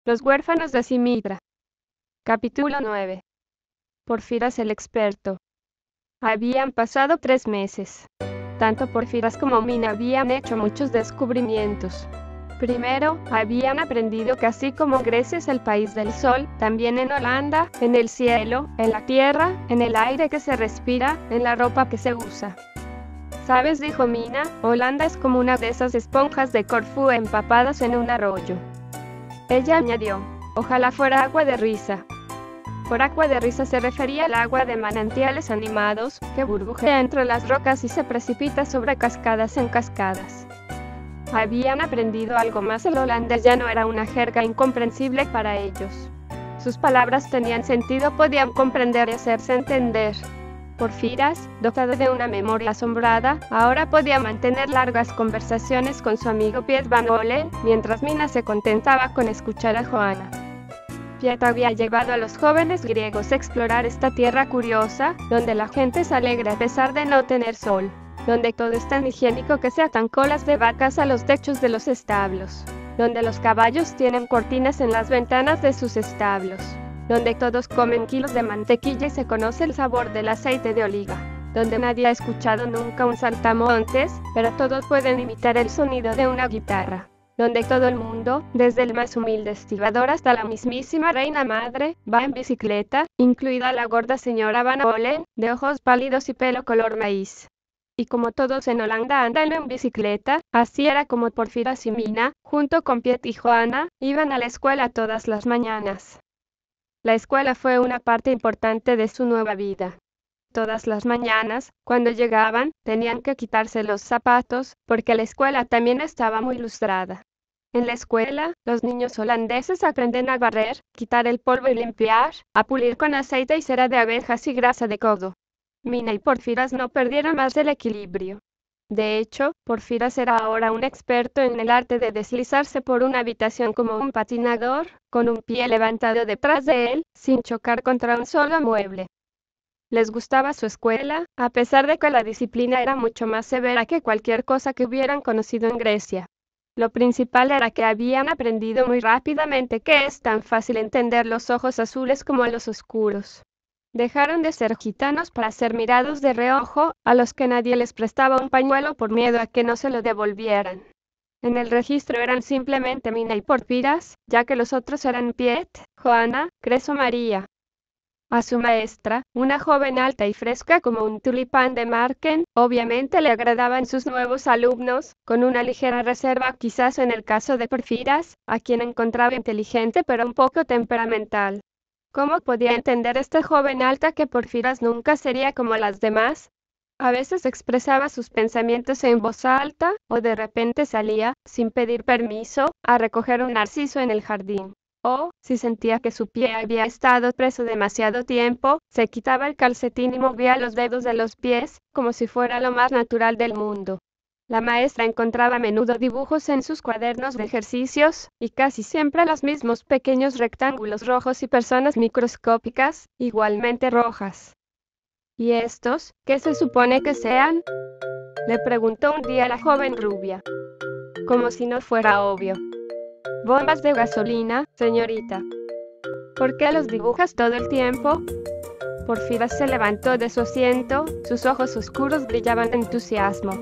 Los huérfanos de Simitra. Capítulo 9. Porfiras el experto. Habían pasado 3 meses. Tanto Porfiras como Mina habían hecho muchos descubrimientos. Primero, habían aprendido que así como Grecia es el país del sol, también en Holanda, en el cielo, en la tierra, en el aire que se respira, en la ropa que se usa. ¿Sabes?, dijo Mina, Holanda es como una de esas esponjas de Corfú empapadas en un arroyo. Ella añadió, ojalá fuera agua de risa. Por agua de risa se refería al agua de manantiales animados, que burbujea entre las rocas y se precipita sobre cascadas en cascadas. Habían aprendido algo más: el holandés ya no era una jerga incomprensible para ellos. Sus palabras tenían sentido, podían comprender y hacerse entender. Porfiras, dotado de una memoria asombrada, ahora podía mantener largas conversaciones con su amigo Piet van Olen, mientras Mina se contentaba con escuchar a Johanna. Piet había llevado a los jóvenes griegos a explorar esta tierra curiosa, donde la gente es alegre a pesar de no tener sol, donde todo es tan higiénico que se atan colas de vacas a los techos de los establos, donde los caballos tienen cortinas en las ventanas de sus establos, donde todos comen kilos de mantequilla y se conoce el sabor del aceite de oliva, donde nadie ha escuchado nunca un saltamontes, pero todos pueden imitar el sonido de una guitarra, donde todo el mundo, desde el más humilde estibador hasta la mismísima reina madre, va en bicicleta, incluida la gorda señora Van Olen, de ojos pálidos y pelo color maíz. Y como todos en Holanda andan en bicicleta, así era como Porfiras y Mina, junto con Piet y Johanna, iban a la escuela todas las mañanas. La escuela fue una parte importante de su nueva vida. Todas las mañanas, cuando llegaban, tenían que quitarse los zapatos, porque la escuela también estaba muy lustrada. En la escuela, los niños holandeses aprenden a barrer, quitar el polvo y limpiar, a pulir con aceite y cera de abejas y grasa de codo. Mina y Porfiras no perdieron más el equilibrio. De hecho, Porfiras era ahora un experto en el arte de deslizarse por una habitación como un patinador, con un pie levantado detrás de él, sin chocar contra un solo mueble. Les gustaba su escuela, a pesar de que la disciplina era mucho más severa que cualquier cosa que hubieran conocido en Grecia. Lo principal era que habían aprendido muy rápidamente que es tan fácil entender los ojos azules como los oscuros. Dejaron de ser gitanos para ser mirados de reojo, a los que nadie les prestaba un pañuelo por miedo a que no se lo devolvieran. En el registro eran simplemente Mina y Porfiras, ya que los otros eran Piet, Johanna, Creso María. A su maestra, una joven alta y fresca como un tulipán de Marken, obviamente le agradaban sus nuevos alumnos, con una ligera reserva quizás en el caso de Porfiras, a quien encontraba inteligente pero un poco temperamental. ¿Cómo podía entender esta joven alta que Porfiras nunca sería como las demás? A veces expresaba sus pensamientos en voz alta, o de repente salía, sin pedir permiso, a recoger un narciso en el jardín. O, si sentía que su pie había estado preso demasiado tiempo, se quitaba el calcetín y movía los dedos de los pies, como si fuera lo más natural del mundo. La maestra encontraba a menudo dibujos en sus cuadernos de ejercicios, y casi siempre los mismos pequeños rectángulos rojos y personas microscópicas, igualmente rojas. ¿Y estos, qué se supone que sean?, le preguntó un día la joven rubia. Como si no fuera obvio. Bombas de gasolina, señorita. ¿Por qué los dibujas todo el tiempo? Porfiras se levantó de su asiento, sus ojos oscuros brillaban de entusiasmo.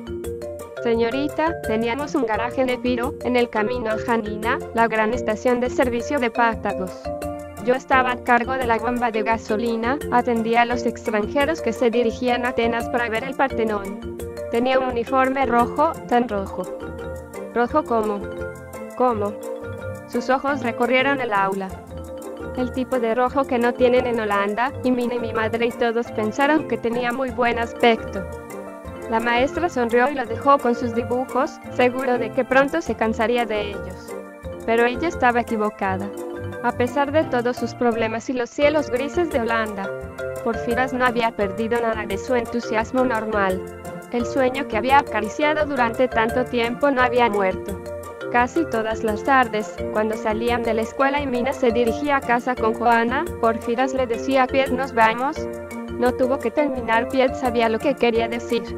Señorita, teníamos un garaje en Epiro, en el camino a Janina, la gran estación de servicio de Pátagos. Yo estaba a cargo de la bomba de gasolina, atendía a los extranjeros que se dirigían a Atenas para ver el Partenón. Tenía un uniforme rojo, tan rojo. ¿Rojo cómo? ¿Cómo? Sus ojos recorrieron el aula. El tipo de rojo que no tienen en Holanda, y Mina y mi madre y todos pensaron que tenía muy buen aspecto. La maestra sonrió y lo dejó con sus dibujos, seguro de que pronto se cansaría de ellos. Pero ella estaba equivocada. A pesar de todos sus problemas y los cielos grises de Holanda, Porfiras no había perdido nada de su entusiasmo normal. El sueño que había acariciado durante tanto tiempo no había muerto. Casi todas las tardes, cuando salían de la escuela y Mina se dirigía a casa con Johanna, Porfiras le decía a Piet: ¿nos vamos? No tuvo que terminar, Piet sabía lo que quería decir.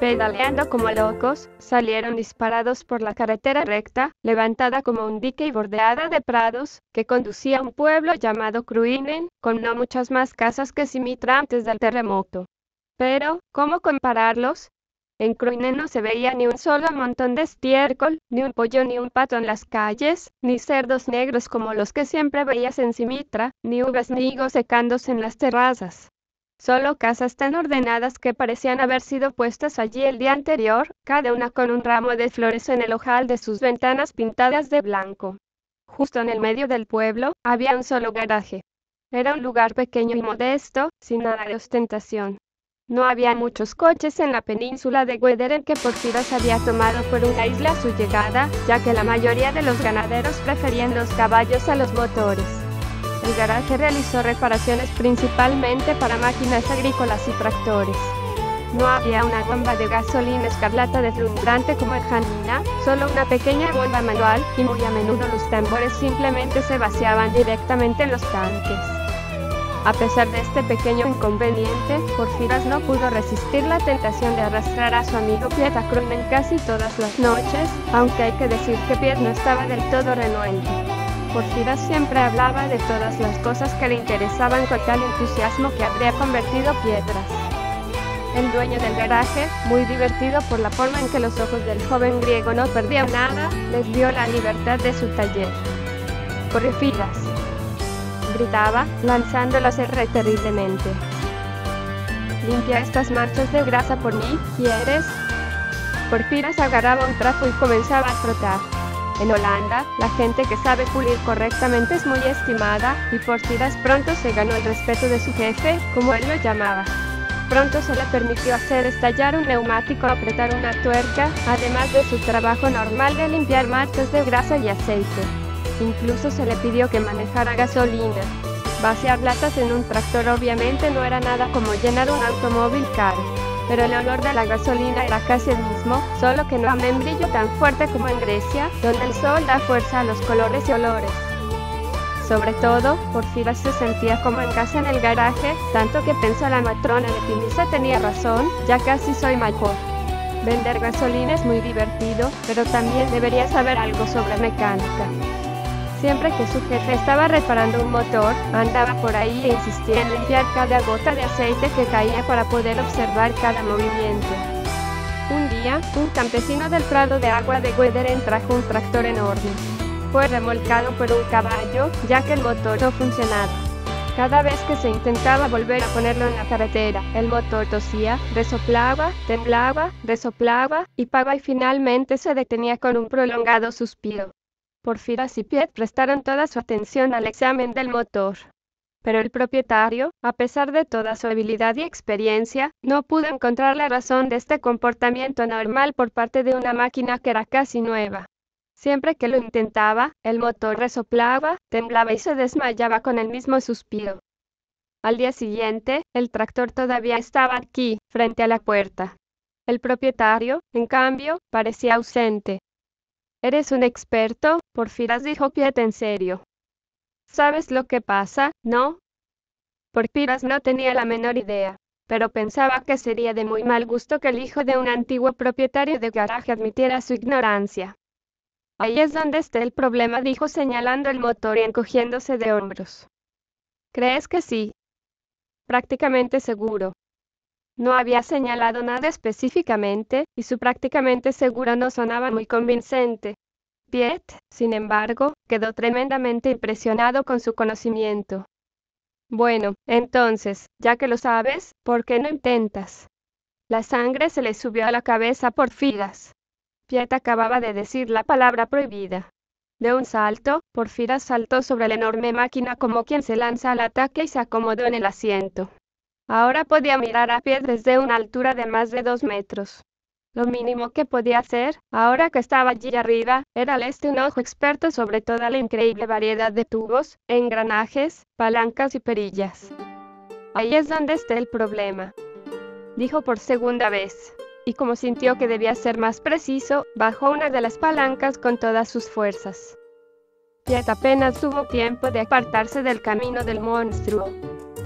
Pedaleando como locos, salieron disparados por la carretera recta, levantada como un dique y bordeada de prados, que conducía a un pueblo llamado Kruinen, con no muchas más casas que Simitra antes del terremoto. Pero, ¿cómo compararlos? En Kruinen no se veía ni un solo montón de estiércol, ni un pollo ni un pato en las calles, ni cerdos negros como los que siempre veías en Simitra, ni uvas ni higos secándose en las terrazas. Solo casas tan ordenadas que parecían haber sido puestas allí el día anterior, cada una con un ramo de flores en el ojal de sus ventanas pintadas de blanco. Justo en el medio del pueblo, había un solo garaje. Era un lugar pequeño y modesto, sin nada de ostentación. No había muchos coches en la península de Wederen que Porfiras había tomado por una isla a su llegada, ya que la mayoría de los ganaderos preferían los caballos a los motores. El garaje realizó reparaciones principalmente para máquinas agrícolas y tractores. No había una bomba de gasolina escarlata deslumbrante como en Janina, solo una pequeña bomba manual, y muy a menudo los tambores simplemente se vaciaban directamente en los tanques. A pesar de este pequeño inconveniente, Porfiras no pudo resistir la tentación de arrastrar a su amigo Piet a Kruinen casi todas las noches, aunque hay que decir que Piet no estaba del todo renuente. Porfiras siempre hablaba de todas las cosas que le interesaban con tal entusiasmo que habría convertido piedras. El dueño del garaje, muy divertido por la forma en que los ojos del joven griego no perdían nada, les dio la libertad de su taller. Porfiras, gritaba, lanzándolo a hacer terriblemente. Limpia estas manchas de grasa por mí, ¿quieres? Porfiras agarraba un trapo y comenzaba a frotar. En Holanda, la gente que sabe pulir correctamente es muy estimada, y Porfiras pronto se ganó el respeto de su jefe, como él lo llamaba. Pronto se le permitió hacer estallar un neumático o apretar una tuerca, además de su trabajo normal de limpiar manchas de grasa y aceite. Incluso se le pidió que manejara gasolina. Vaciar latas en un tractor obviamente no era nada como llenar un automóvil caro. Pero el olor de la gasolina era casi el mismo, solo que no a membrillo tan fuerte como en Grecia, donde el sol da fuerza a los colores y olores. Sobre todo, Porfiras se sentía como en casa en el garaje, tanto que pensó la matrona de Timisa tenía razón, ya casi soy mayor. Vender gasolina es muy divertido, pero también debería saber algo sobre mecánica. Siempre que su jefe estaba reparando un motor, andaba por ahí e insistía en limpiar cada gota de aceite que caía para poder observar cada movimiento. Un día, un campesino del prado de agua de Wederen trajo un tractor enorme. Fue remolcado por un caballo, ya que el motor no funcionaba. Cada vez que se intentaba volver a ponerlo en la carretera, el motor tosía, resoplaba, temblaba, resoplaba, y pagaba y finalmente se detenía con un prolongado suspiro. Porfiras y Piet prestaron toda su atención al examen del motor. Pero el propietario, a pesar de toda su habilidad y experiencia, no pudo encontrar la razón de este comportamiento anormal por parte de una máquina que era casi nueva. Siempre que lo intentaba, el motor resoplaba, temblaba y se desmayaba con el mismo suspiro. Al día siguiente, el tractor todavía estaba aquí, frente a la puerta. El propietario, en cambio, parecía ausente. «Eres un experto», Porfiras dijo Piet en serio. «¿Sabes lo que pasa, no?» Porfiras no tenía la menor idea, pero pensaba que sería de muy mal gusto que el hijo de un antiguo propietario de garaje admitiera su ignorancia. «Ahí es donde está el problema», dijo señalando el motor y encogiéndose de hombros. «¿Crees que sí?» «Prácticamente seguro». No había señalado nada específicamente, y su prácticamente seguro no sonaba muy convincente. Piet, sin embargo, quedó tremendamente impresionado con su conocimiento. «Bueno, entonces, ya que lo sabes, ¿por qué no intentas?» La sangre se le subió a la cabeza a Porfiras. Piet acababa de decir la palabra prohibida. De un salto, Porfiras saltó sobre la enorme máquina como quien se lanza al ataque y se acomodó en el asiento. Ahora podía mirar a Piet desde una altura de más de 2 metros. Lo mínimo que podía hacer, ahora que estaba allí arriba, era un ojo experto sobre toda la increíble variedad de tubos, engranajes, palancas y perillas. «Ahí es donde está el problema», dijo por segunda vez, y como sintió que debía ser más preciso, bajó una de las palancas con todas sus fuerzas. Piet apenas tuvo tiempo de apartarse del camino del monstruo.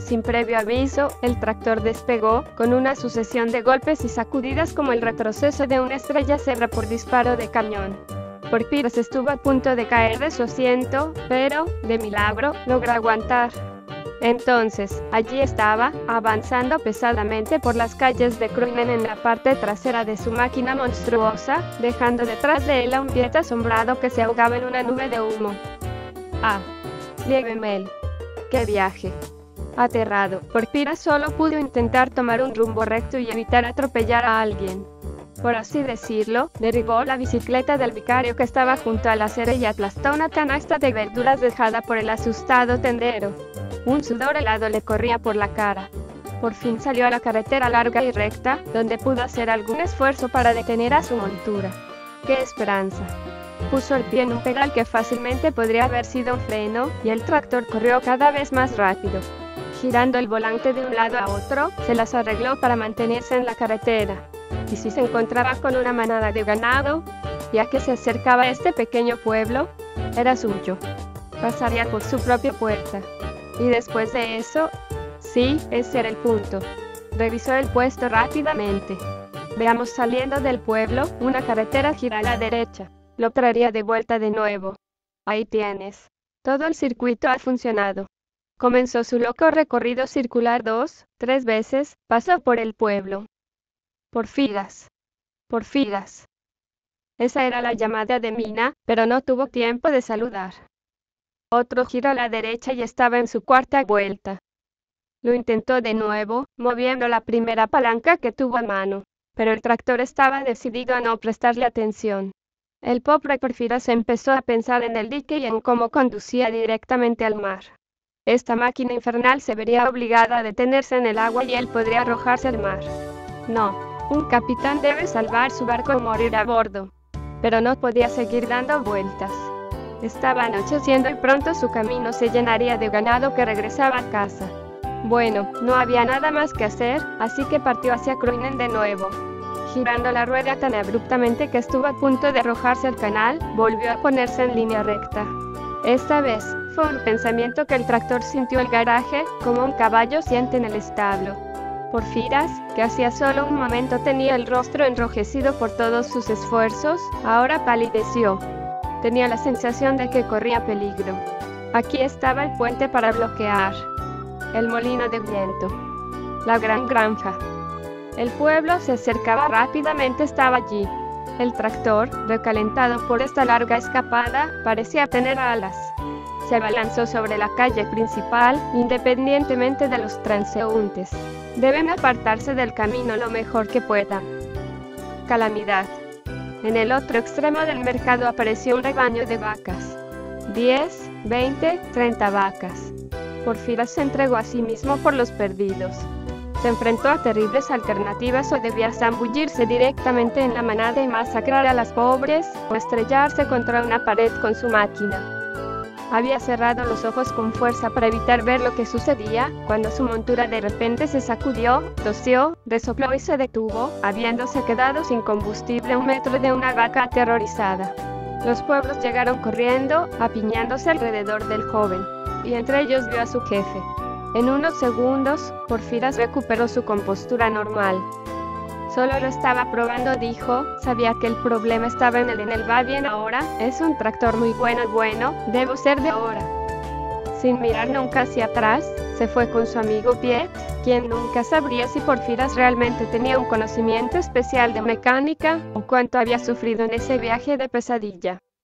Sin previo aviso, el tractor despegó, con una sucesión de golpes y sacudidas como el retroceso de una estrella cebra por disparo de cañón. Porfiras estuvo a punto de caer de su asiento, pero, de milagro, logró aguantar. Entonces, allí estaba, avanzando pesadamente por las calles de Kruinen en la parte trasera de su máquina monstruosa, dejando detrás de él a un Piet asombrado que se ahogaba en una nube de humo. ¡Ah! Liebermel. ¡Qué viaje! Aterrado, Porfiras solo pudo intentar tomar un rumbo recto y evitar atropellar a alguien. Por así decirlo, derribó la bicicleta del vicario que estaba junto a la acera y aplastó una canasta de verduras dejada por el asustado tendero. Un sudor helado le corría por la cara. Por fin salió a la carretera larga y recta, donde pudo hacer algún esfuerzo para detener a su montura. ¡Qué esperanza! Puso el pie en un pedal que fácilmente podría haber sido un freno, y el tractor corrió cada vez más rápido. Girando el volante de un lado a otro, se las arregló para mantenerse en la carretera. Y si se encontraba con una manada de ganado, ya que se acercaba a este pequeño pueblo, era suyo. Pasaría por su propia puerta. Y después de eso, sí, ese era el punto. Revisó el puesto rápidamente. Veamos, saliendo del pueblo, una carretera gira a la derecha. Lo traería de vuelta de nuevo. Ahí tienes. Todo el circuito ha funcionado. Comenzó su loco recorrido circular 2, 3 veces, pasó por el pueblo. Porfiras. Porfiras. Esa era la llamada de Mina, pero no tuvo tiempo de saludar. Otro giro a la derecha y estaba en su cuarta vuelta. Lo intentó de nuevo, moviendo la primera palanca que tuvo a mano, pero el tractor estaba decidido a no prestarle atención. El pobre Porfiras empezó a pensar en el dique y en cómo conducía directamente al mar. Esta máquina infernal se vería obligada a detenerse en el agua y él podría arrojarse al mar. No, un capitán debe salvar su barco o morir a bordo. Pero no podía seguir dando vueltas. Estaba anocheciendo y pronto su camino se llenaría de ganado que regresaba a casa. Bueno, no había nada más que hacer, así que partió hacia Kruinen de nuevo. Girando la rueda tan abruptamente que estuvo a punto de arrojarse al canal, volvió a ponerse en línea recta. Esta vez, fue un pensamiento que el tractor sintió el garaje, como un caballo siente en el establo. Porfiras, que hacía solo un momento tenía el rostro enrojecido por todos sus esfuerzos, ahora palideció. Tenía la sensación de que corría peligro. Aquí estaba el puente para bloquear. El molino de viento. La gran granja. El pueblo se acercaba rápidamente, estaba allí. El tractor, recalentado por esta larga escapada, parecía tener alas. Se abalanzó sobre la calle principal, independientemente de los transeúntes. Deben apartarse del camino lo mejor que puedan. Calamidad. En el otro extremo del mercado apareció un rebaño de vacas. 10, 20, 30 vacas. Porfiras se entregó a sí mismo por los perdidos. Se enfrentó a terribles alternativas: o debía zambullirse directamente en la manada y masacrar a las pobres, o estrellarse contra una pared con su máquina. Había cerrado los ojos con fuerza para evitar ver lo que sucedía, cuando su montura de repente se sacudió, tosió, resopló y se detuvo, habiéndose quedado sin combustible a 1 metro de una vaca aterrorizada. Los pueblos llegaron corriendo, apiñándose alrededor del joven, y entre ellos vio a su jefe. En unos segundos, Porfiras recuperó su compostura normal. Solo lo estaba probando, dijo. Sabía que el problema estaba en él. Va bien ahora, es un tractor muy bueno, debo ser de ahora. Sin mirar nunca hacia atrás, se fue con su amigo Piet, quien nunca sabría si Porfiras realmente tenía un conocimiento especial de mecánica, o cuánto había sufrido en ese viaje de pesadilla.